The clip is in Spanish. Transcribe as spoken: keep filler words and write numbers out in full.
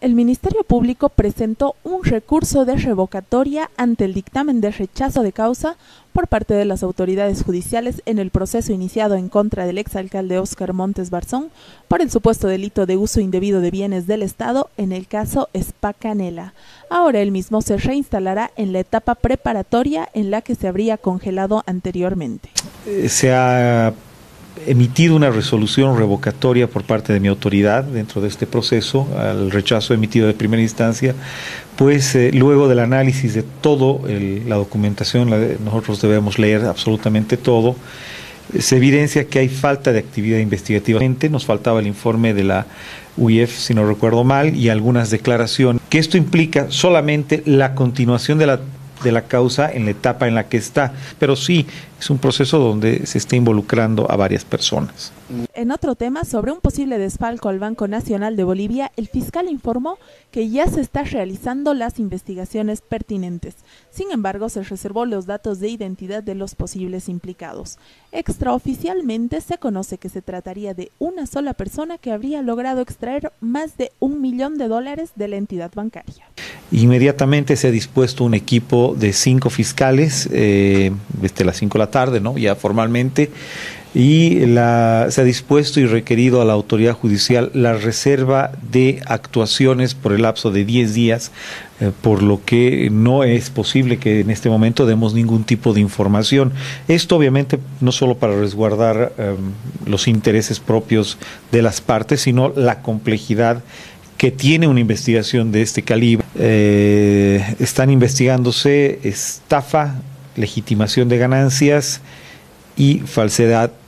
El Ministerio Público presentó un recurso de revocatoria ante el dictamen de rechazo de causa por parte de las autoridades judiciales en el proceso iniciado en contra del exalcalde Óscar Montes Barzón por el supuesto delito de uso indebido de bienes del Estado en el caso Spa Canela. Ahora el mismo se reinstalará en la etapa preparatoria en la que se habría congelado anteriormente. Se ha emitido una resolución revocatoria por parte de mi autoridad dentro de este proceso, al rechazo emitido de primera instancia, pues eh, luego del análisis de todo el, la documentación, la de, nosotros debemos leer absolutamente todo, se evidencia que hay falta de actividad investigativa. Nos faltaba el informe de la U I F, si no recuerdo mal, y algunas declaraciones, que esto implica solamente la continuación de la de la causa en la etapa en la que está, pero sí es un proceso donde se está involucrando a varias personas. En otro tema, sobre un posible desfalco al Banco Nacional de Bolivia, el fiscal informó que ya se están realizando las investigaciones pertinentes. Sin embargo, se reservó los datos de identidad de los posibles implicados. Extraoficialmente se conoce que se trataría de una sola persona que habría logrado extraer más de un millón de dólares de la entidad bancaria. Inmediatamente se ha dispuesto un equipo de cinco fiscales, eh, desde las cinco de la tarde, ¿no? Ya formalmente, y la, se ha dispuesto y requerido a la autoridad judicial la reserva de actuaciones por el lapso de diez días, eh, por lo que no es posible que en este momento demos ningún tipo de información. Esto obviamente no solo para resguardar eh, los intereses propios de las partes, sino la complejidad que tiene una investigación de este calibre. Eh, están investigándose estafa, legitimación de ganancias y falsedad